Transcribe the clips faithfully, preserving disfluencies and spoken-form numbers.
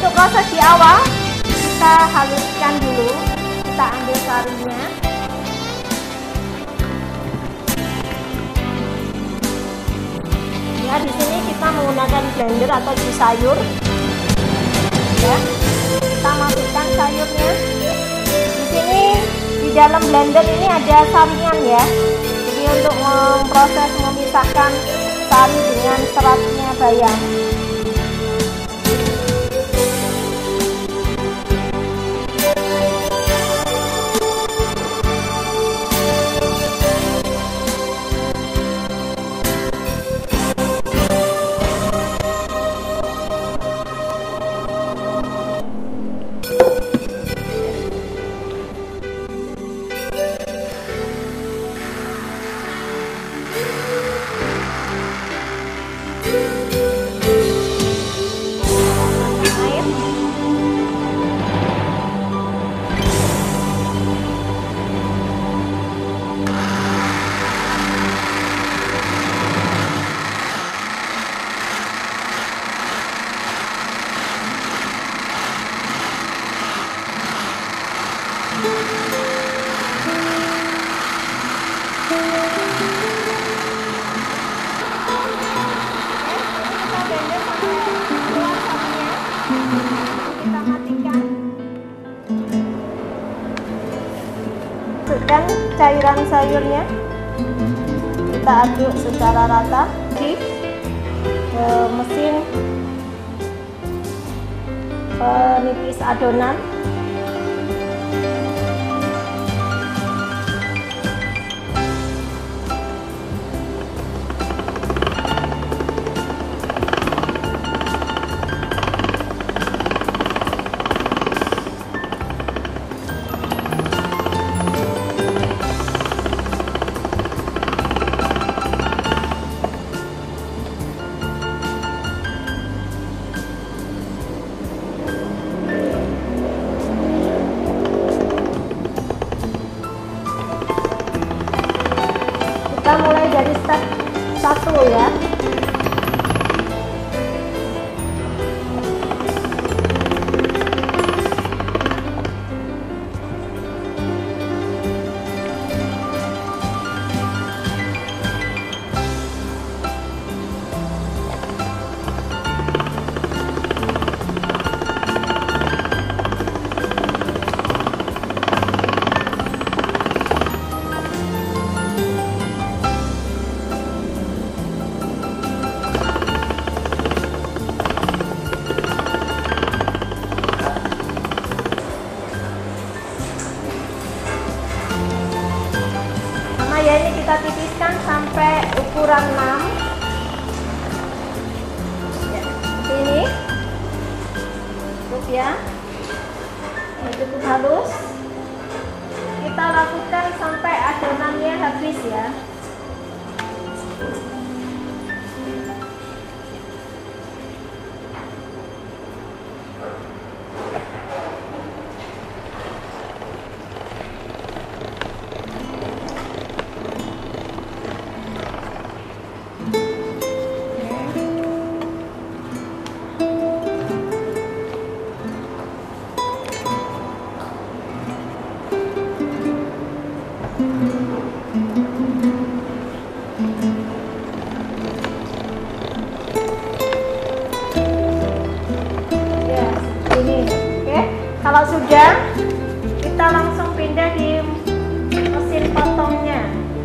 Untuk proses di awal kita haluskan dulu, kita ambil sarinya. Ya, di sini kita menggunakan blender atau jus sayur. Ya, kita masukkan sayurnya. Di sini di dalam blender ini ada saringan ya. Jadi untuk memproses memisahkan sari dengan seratnya bayam. Masukkan cairan sayurnya, kita aduk secara rata di ke mesin penipis adonan. Kita mulai dari step satu ya. Ya, ini kita tipiskan sampai ukuran enam ya, ini cukup ya, ini cukup halus. Kita lakukan sampai adonannya habis ya. Kalau sudah, kita langsung pindah di mesin potongnya.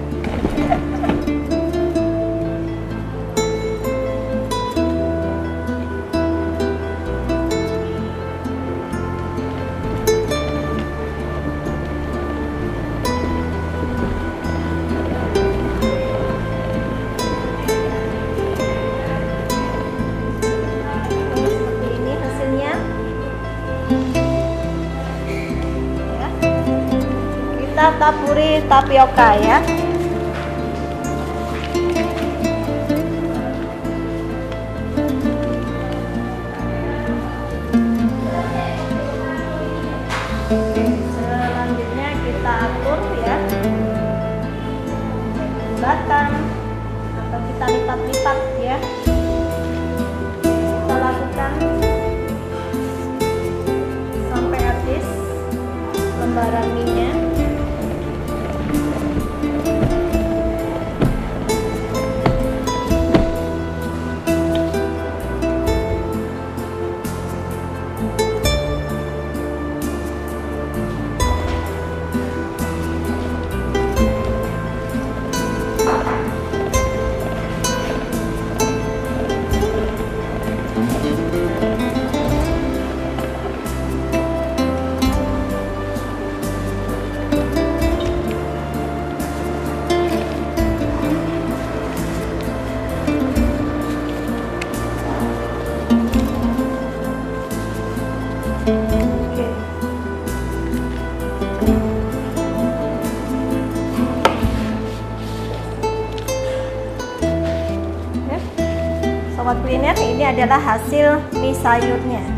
Seperti ini hasilnya. Kita taburi tapioka ya. Selanjutnya kita atur ya bulatan atau kita lipat-lipat ya. Kita lakukan kuliner, ini adalah hasil mie sayurnya.